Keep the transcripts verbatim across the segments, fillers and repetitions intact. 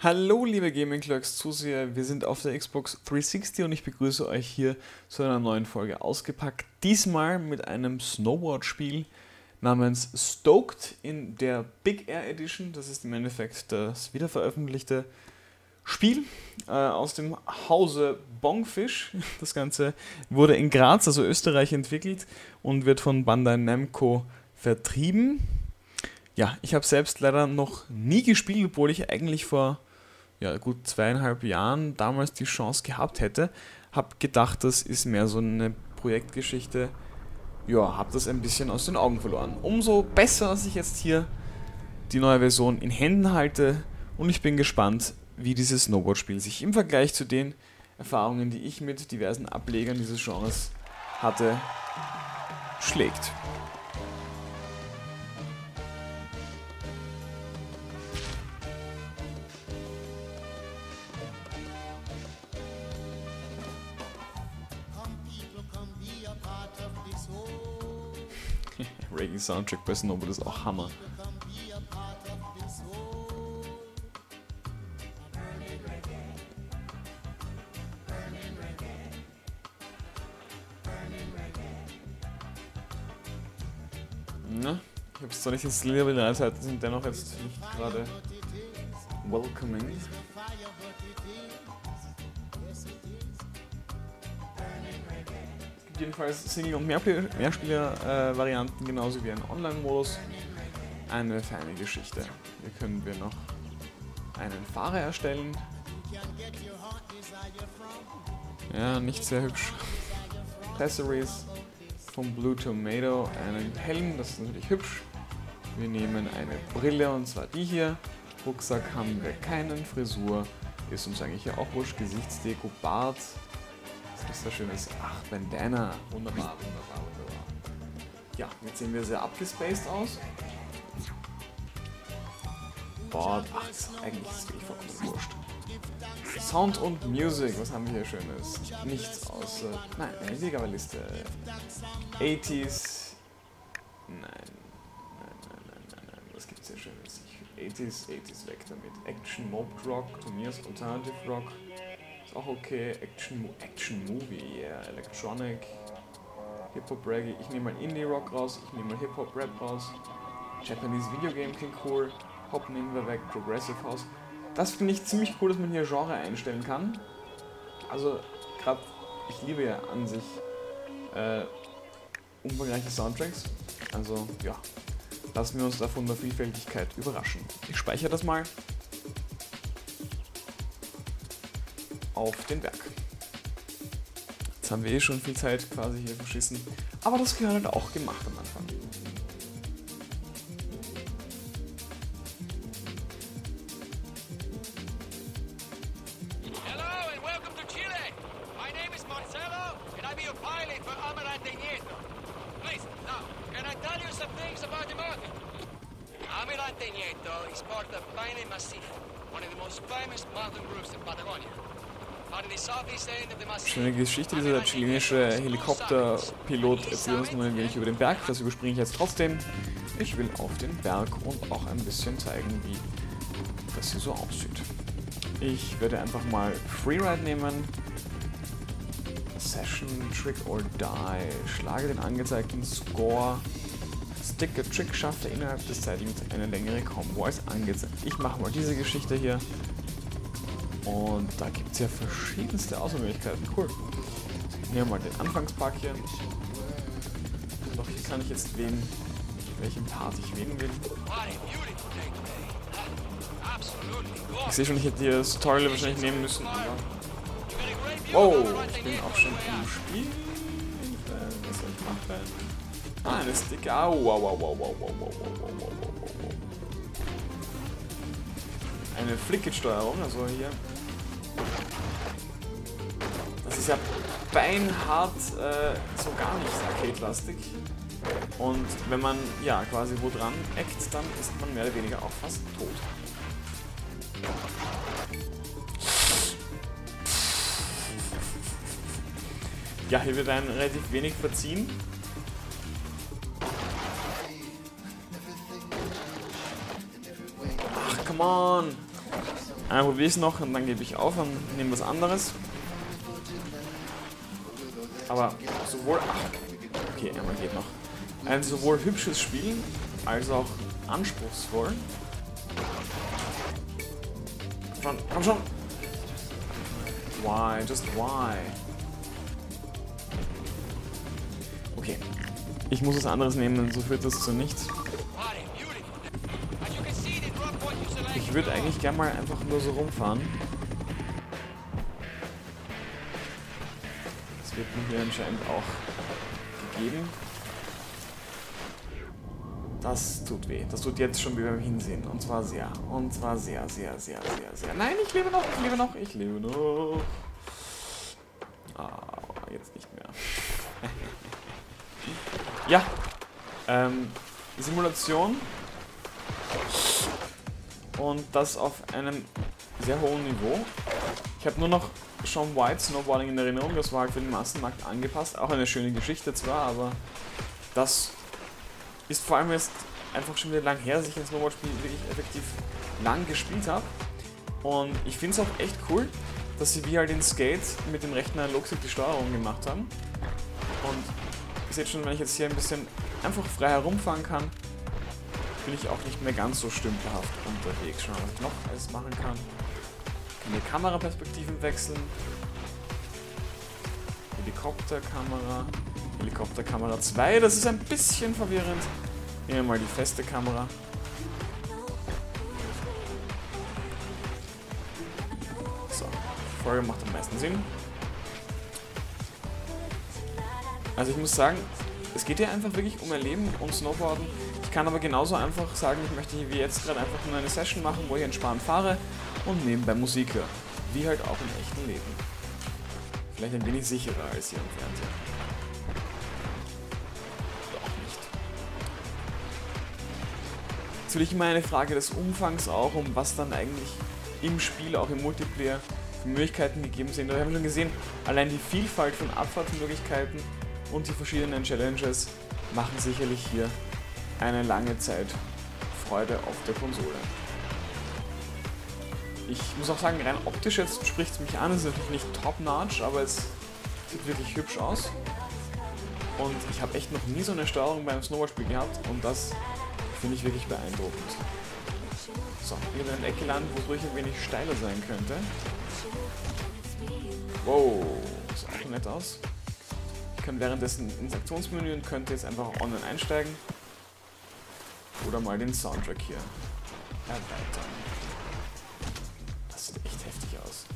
Hallo liebe Gaming Clerks Zuseher, wir sind auf der Xbox dreihundertsechzig und ich begrüße euch hier zu einer neuen Folge ausgepackt. Diesmal mit einem Snowboard-Spiel namens Stoked in der Big Air Edition. Das ist im Endeffekt das wiederveröffentlichte Spiel äh, aus dem Hause Bongfish. Das Ganze wurde in Graz, also Österreich, entwickelt und wird von Bandai Namco vertrieben. Ja, ich habe selbst leider noch nie gespielt, obwohl ich eigentlich vor ja, gut zweieinhalb Jahren damals die Chance gehabt hätte. Hab gedacht, das ist mehr so eine Projektgeschichte. Ja, hab das ein bisschen aus den Augen verloren. Umso besser, dass ich jetzt hier die neue Version in Händen halte und ich bin gespannt, wie dieses Snowboard-Spiel sich im Vergleich zu den Erfahrungen, die ich mit diversen Ablegern dieses Genres hatte, schlägt. Reggae Soundtrack bei Snowboard ist auch Hammer. Na, ich habe es zwar nicht installiert, aber die Reisezeiten sind dennoch jetzt nicht gerade welcoming. Jedenfalls Single- und Mehrspieler-Varianten, äh, genauso wie ein Online-Modus. Eine feine Geschichte. Hier können wir noch einen Fahrer erstellen. Ja, nicht sehr hübsch. Accessories von Blue Tomato, einen Helm, das ist natürlich hübsch. Wir nehmen eine Brille, und zwar die hier. Rucksack haben wir keinen. Frisur ist uns eigentlich ja auch wurscht. Gesichtsdeko, Bart. Das ist ein schönes, ach, Bandana, wunderbar, wunderbar, wunderbar. Ja, jetzt sehen wir sehr abgespaced aus. Boah, ach, das ist eigentlich das ist vollkommen wurscht. Sound und Music, was haben wir hier Schönes? Nichts außer, nein, eine Wiedergabeliste. achtziger, nein, nein, nein, nein, nein, nein, was gibt's hier Schönes? achtziger, achtziger weg damit. Action, Mob Rock, Turniers, Alternative Rock. Auch okay, Action, Action Movie, yeah, Electronic, Hip-Hop Reggae, ich nehme mal Indie-Rock raus, ich nehme mal Hip-Hop-Rap raus, Japanese Video Game klingt cool, Pop nehmen wir weg, Progressive House. Das finde ich ziemlich cool, dass man hier Genre einstellen kann. Also, gerade, ich liebe ja an sich äh, umfangreiche Soundtracks, also ja, lassen wir uns da von der Vielfältigkeit überraschen. Ich speichere das mal auf den Berg. Jetzt haben wir eh schon viel Zeit quasi hier verschissen, aber das gehört halt auch gemacht am Anfang. Hello and welcome to Chile. My name is Marcelo and I'm your pilot for Amarante Nieto. Please, now, can I tell you some things about the market? Amarante Nieto is part of Paine Massif, one of the most famous mountain groups in Patagonia. Schöne Geschichte, dieser chilenische Helikopterpilot erzählt uns mal ein wenig über den Berg, das überspringe ich jetzt trotzdem. Ich will auf den Berg und auch ein bisschen zeigen, wie das hier so aussieht. Ich werde einfach mal Freeride nehmen. Session, Trick or Die. Schlage den angezeigten Score. Stick a Trick schafft er innerhalb des Zeitlimits eine längere Combo als angezeigt. Ich mache mal diese Geschichte hier. Und da gibt es ja verschiedenste Auswahlmöglichkeiten. Cool. Nehmen wir mal den Anfangspark hier. Doch hier kann ich jetzt wählen, welchen Part ich wählen will. Ich sehe schon, ich hätte hier das Tutorial wahrscheinlich nehmen müssen. Aber wow, ich bin auch schon im Spiel. Was soll ich machen? Ah, eine Stick. Au, wow, wow, wow, wow, wow, wow, wow, wow, wow, wow. Eine Flickit-Steuerung, also hier. Das ist ja beinhart äh, so gar nicht arcade-lastig. Und wenn man ja quasi wo dran eckt, dann ist man mehr oder weniger auch fast tot. Ja, hier wird ein relativ wenig verziehen. Ach, come on! Einmal probiere ich es noch und dann gebe ich auf und nehme was anderes. Aber sowohl... Ach, okay, einmal geht noch. Ein sowohl hübsches Spiel als auch anspruchsvoll. Komm schon, komm schon! Why? Just why? Okay. Ich muss was anderes nehmen, so führt das zu nichts. Ich würde eigentlich gerne mal einfach nur so rumfahren. Das wird mir hier anscheinend auch gegeben. Das tut weh. Das tut jetzt schon wie beim Hinsehen. Und zwar sehr. Und zwar sehr, sehr, sehr, sehr, sehr. Nein, ich lebe noch, ich lebe noch, ich lebe noch. Ah, jetzt nicht mehr. Ja. Ähm, Simulation. Und das auf einem sehr hohen Niveau. Ich habe nur noch Shaun White Snowboarding in Erinnerung. Das war halt für den Massenmarkt angepasst. Auch eine schöne Geschichte zwar, aber das ist vor allem jetzt einfach schon wieder lang her, dass ich ein Snowboard-Spiel wirklich effektiv lang gespielt habe. Und ich finde es auch echt cool, dass sie wie halt in Skate mit dem rechten Analogstick die Steuerung gemacht haben. Und ihr seht schon, wenn ich jetzt hier ein bisschen einfach frei herumfahren kann, bin ich auch nicht mehr ganz so stümperhaft unterwegs. Schauen wir mal, was ich noch alles machen kann. Ich kann die Kameraperspektiven wechseln. Helikopterkamera. Helikopterkamera zwei, das ist ein bisschen verwirrend. Nehmen wir mal die feste Kamera. So, die Folge macht am meisten Sinn. Also ich muss sagen, es geht ja einfach wirklich um Erleben und Snowboarden. Ich kann aber genauso einfach sagen, ich möchte hier wie jetzt gerade einfach nur eine Session machen, wo ich entspannt fahre und nebenbei Musik höre. Wie halt auch im echten Leben. Vielleicht ein wenig sicherer als hier im Fernseher. Natürlich immer eine Frage des Umfangs auch, um was dann eigentlich im Spiel, auch im Multiplayer, für Möglichkeiten gegeben sind. Wir haben schon gesehen, allein die Vielfalt von Abfahrtsmöglichkeiten und die verschiedenen Challenges machen sicherlich hier eine lange Zeit Freude auf der Konsole. Ich muss auch sagen, rein optisch jetzt spricht es mich an, es ist natürlich nicht top-notch, aber es sieht wirklich hübsch aus. Und ich habe echt noch nie so eine Steuerung beim Snowboard-Spiel gehabt und das finde ich wirklich beeindruckend. So, hier in einer Ecke landen, wo es ruhig ein wenig steiler sein könnte. Wow, sieht auch nett aus. Ich kann währenddessen ins Aktionsmenü und könnte jetzt einfach online einsteigen. Oder mal den Soundtrack hier erweitern. Das sieht echt heftig aus.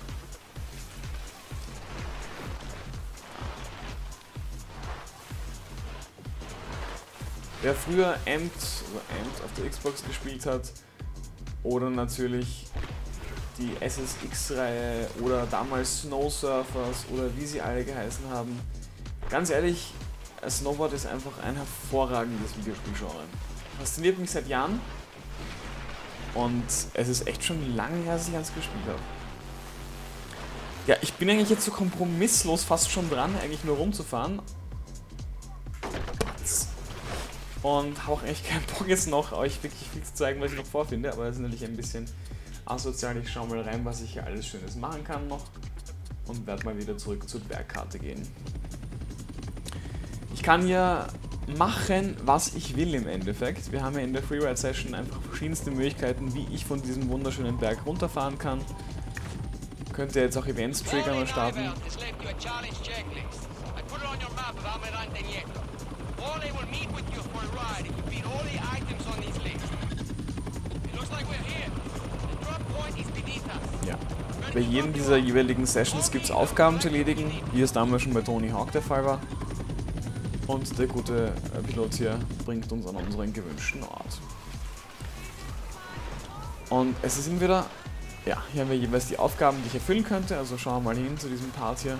Wer früher Amped, also Amped auf der Xbox gespielt hat, oder natürlich die S S X-Reihe oder damals Snow Surfers oder wie sie alle geheißen haben, ganz ehrlich, Snowboard ist einfach ein hervorragendes Videospielgenre. Fasziniert mich seit Jahren und es ist echt schon lange her, dass ich eins gespielt habe. Ja, ich bin eigentlich jetzt so kompromisslos fast schon dran, eigentlich nur rumzufahren. Und habe auch echt keinen Bock jetzt noch, euch wirklich viel zu zeigen, was ich noch vorfinde, aber das ist natürlich ein bisschen asozial. Ich schaue mal rein, was ich hier alles Schönes machen kann noch und werde mal wieder zurück zur Bergkarte gehen. Ich kann hier machen, was ich will im Endeffekt. Wir haben ja in der Freeride Session einfach verschiedenste Möglichkeiten, wie ich von diesem wunderschönen Berg runterfahren kann. Könnt ihr jetzt auch Events triggern und starten. Ja. Bei jedem dieser jeweiligen Sessions gibt es Aufgaben zu erledigen, wie es damals schon bei Tony Hawk der Fall war. Und der gute Pilot hier bringt uns an unseren gewünschten Ort. Und es ist wieder, ja, hier haben wir jeweils die Aufgaben, die ich erfüllen könnte. Also schauen wir mal hin zu diesem Part hier.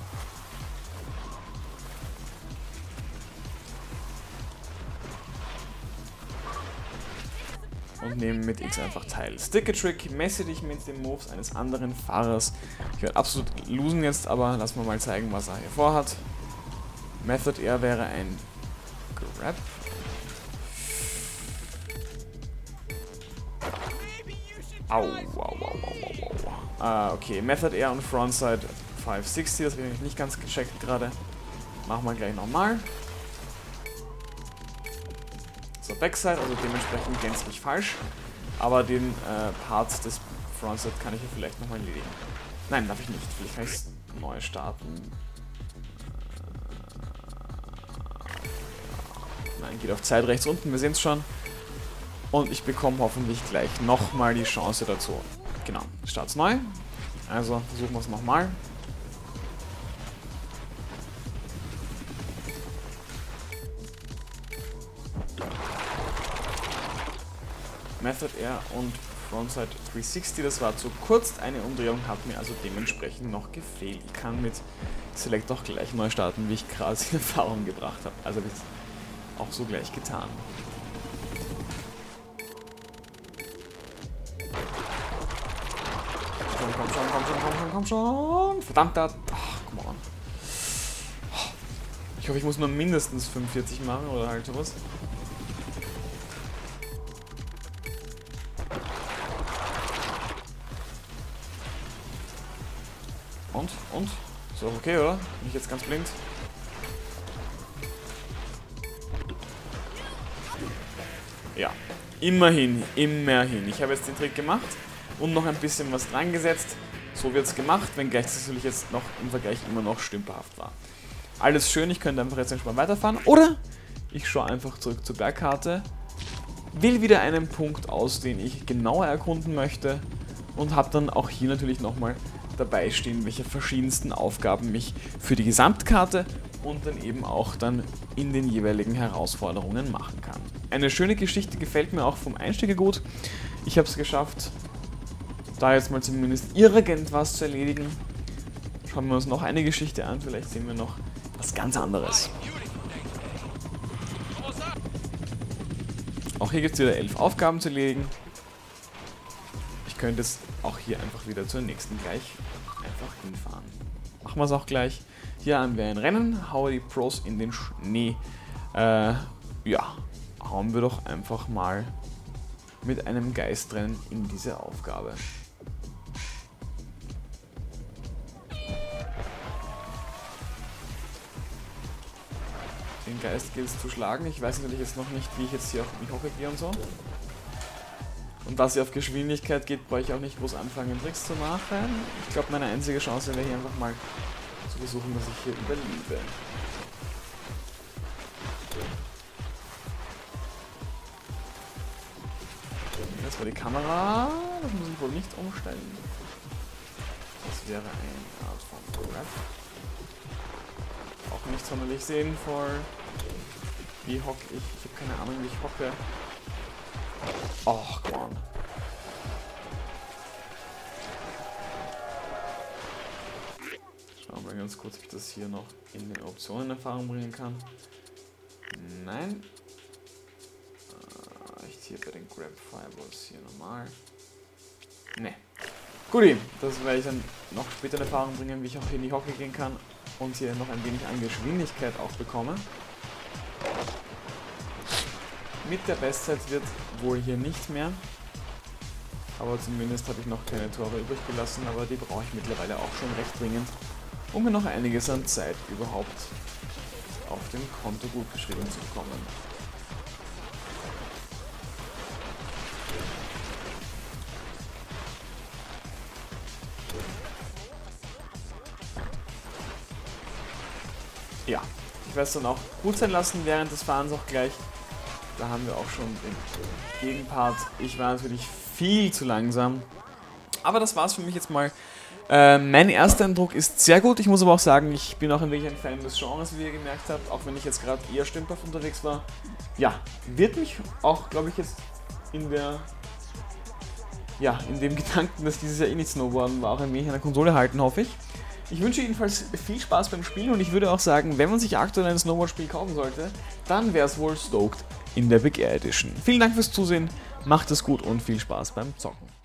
Und nehmen mit X einfach teil. Stick a Trick, messe dich mit den Moves eines anderen Fahrers. Ich werde absolut losen jetzt, aber lass mal mal zeigen, was er hier vorhat. Method Air wäre ein Grab. Au, au, au, au, au. Ah, okay, Method Air und Frontside fünfhundertsechzig, das habe ich nicht ganz gecheckt gerade. Machen wir gleich nochmal. So, Backside, also dementsprechend gänzlich falsch. Aber den äh, Part des Frontside kann ich ja vielleicht nochmal erledigen. Nein, darf ich nicht. Vielleicht kann ich es neu starten. Nein, geht auf Zeit rechts unten, wir sehen es schon. Und ich bekomme hoffentlich gleich nochmal die Chance dazu. Genau, Start's neu. Also versuchen wir es nochmal. Method Air und Frontside dreihundertsechzig, das war zu kurz. Eine Umdrehung hat mir also dementsprechend noch gefehlt. Ich kann mit Select auch gleich neu starten, wie ich gerade in Erfahrung gebracht habe. Also das auch so gleich getan. Komm, komm schon, komm schon, komm schon, komm schon. Verdammter. Ach, come on. Ich hoffe, ich muss nur mindestens fünfundvierzig machen oder halt sowas. Und? Und? Ist doch okay, oder? Bin ich jetzt ganz blind? Ja. Immerhin, immerhin. Ich habe jetzt den Trick gemacht und noch ein bisschen was dran gesetzt. So wird es gemacht, wenngleich es natürlich jetzt noch im Vergleich immer noch stümperhaft war. Alles schön, ich könnte einfach jetzt entspannt weiterfahren. Oder ich schaue einfach zurück zur Bergkarte, wähle wieder einen Punkt aus, den ich genauer erkunden möchte und habe dann auch hier natürlich nochmal dabei stehen, welche verschiedensten Aufgaben ich für die Gesamtkarte und dann eben auch dann in den jeweiligen Herausforderungen machen kann. Eine schöne Geschichte, gefällt mir auch vom Einsteiger gut. Ich habe es geschafft, da jetzt mal zumindest irgendwas zu erledigen. Schauen wir uns noch eine Geschichte an, vielleicht sehen wir noch was ganz anderes. Auch hier gibt es wieder elf Aufgaben zu erledigen. Ich könnte es auch hier einfach wieder zur nächsten gleich einfach hinfahren. Machen wir es auch gleich. Hier haben wir ein Rennen, haue die Pros in den Schnee. Äh, ja, hauen wir doch einfach mal mit einem Geistrennen in diese Aufgabe. Den Geist gilt es zu schlagen. Ich weiß natürlich jetzt noch nicht, wie ich jetzt hier auf mich hocke gehe und so. Und da sie auf Geschwindigkeit geht, brauche ich auch nicht groß anfangen, Tricks zu machen. Ich glaube, meine einzige Chance wäre hier einfach mal zu versuchen, dass ich hier überlebe. Das war die Kamera. Das muss ich wohl nicht umstellen. Das wäre eine Art von Grab. Auch nicht sonderlich sinnvoll. Wie hocke ich? Ich habe keine Ahnung, wie ich hocke. Ach, come on. Schauen wir mal ganz kurz, ob ich das hier noch in den Optionen in Erfahrung bringen kann. Nein. Äh, ich hier bei den Grab Fireballs hier normal. Ne. Guti, das werde ich dann noch später in Erfahrung bringen, wie ich auch hier in die Hocke gehen kann und hier noch ein wenig an Geschwindigkeit auch bekomme. Mit der Bestzeit wird wohl hier nicht mehr. Aber zumindest habe ich noch keine Tore übrig gelassen, aber die brauche ich mittlerweile auch schon recht dringend, um mir noch einiges an Zeit überhaupt auf dem Konto gut geschrieben zu bekommen. Ja, ich werde es dann auch gut sein lassen während des Fahrens auch gleich. Da haben wir auch schon den Gegenpart. Ich war natürlich viel zu langsam. Aber das war's für mich jetzt mal. Äh, mein erster Eindruck ist sehr gut. Ich muss aber auch sagen, ich bin auch ein wenig ein Fan des Genres, wie ihr gemerkt habt. Auch wenn ich jetzt gerade eher stümperhaft unterwegs war. Ja, wird mich auch, glaube ich, jetzt in der... Ja, in dem Gedanken, dass dieses Jahr eh nicht Snowboarden war, auch ein wenig an der Konsole halten, hoffe ich. Ich wünsche jedenfalls viel Spaß beim Spielen und ich würde auch sagen, wenn man sich aktuell ein Snowboard-Spiel kaufen sollte, dann wäre es wohl Stoked in der Big Air Edition. Vielen Dank fürs Zusehen, macht es gut und viel Spaß beim Zocken.